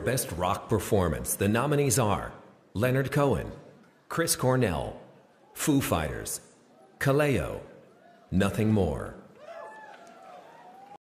Best Rock Performance, the nominees are Leonard Cohen, Chris Cornell, Foo Fighters, Kaleo, Nothing More.